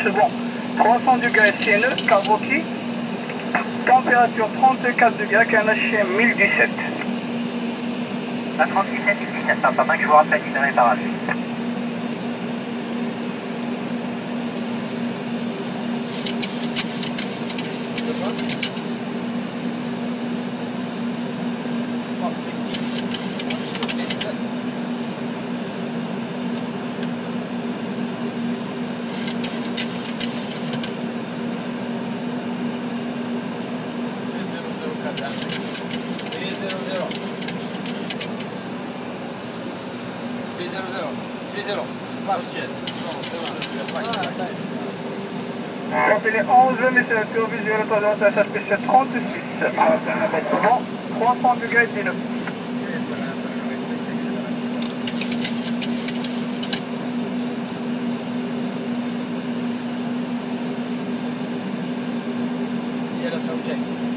c'est bon. 300 degrés sienne, carboquille. Température 34 degrés avec un HM 1017. À 37 1017, ça pas mal que je vous rappelle une réparation. Compagnie 11, messieurs la tour, visuel autorisation SHPC 36. Bon, 300 degrés sienne. ILS okay.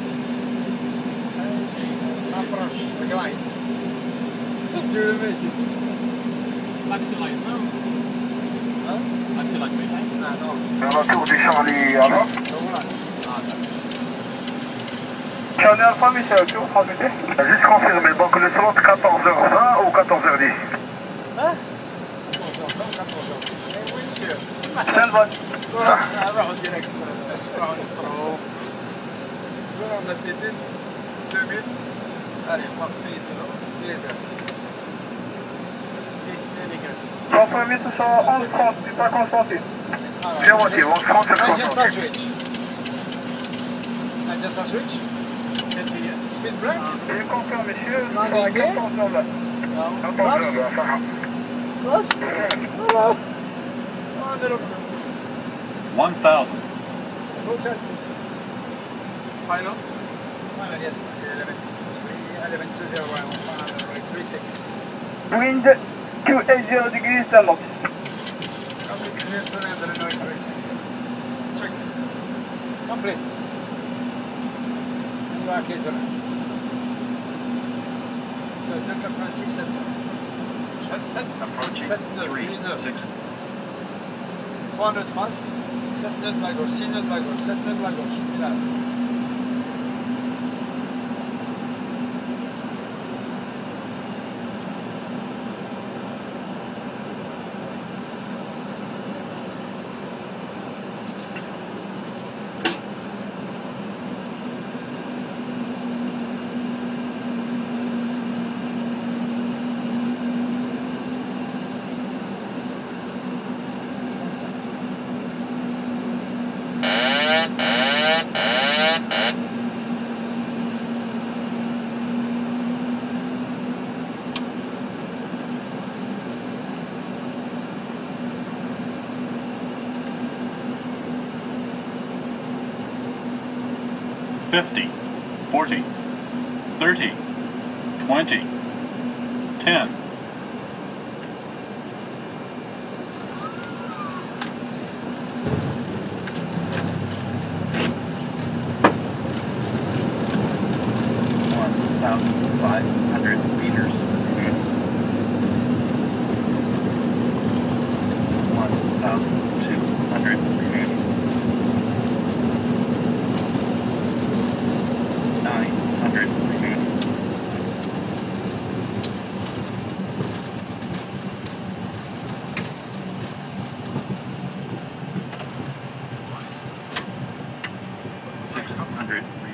Approach, glide. Do the message. Taxi light now. Huh? Taxi light me time? No. Retour du Charlie Alpha. Charlie Alpha, messieurs la tour, transmettez. Juste confirmer, donc le slot 14h20 ou 14h10. Hein? 14h20, 14h10. Oui, monsieur. Stand by. Alors, on dirait que on a été 2000. Allez, Fox 3-0. Confirmé, ce sera 11h30, c'est pas Constantine. Bien moitié, 11h30 c'est And just a Constantine. switch. And just a switch. Speed break. Je confirme, monsieur, ce Non, sera ok. 14h20. No. 14h20, ça va. Flaps. Hello. Oh, little. 1,000. Hotel. Final? Final, yes. It's 11:20. 36. Wind 280 degrees and knots. Clear to land at 36. Check this. Complete. And back into land. So 286 7. That's set. Approaching 7 3-6. 300 face. 7 nœuds de la gauche, 6 nœuds de la gauche, 7 nœuds de la gauche. Et là. $50, $40, $30, $20, $10. $1,500 meters. 1,200 remaining. 900 remaining. $600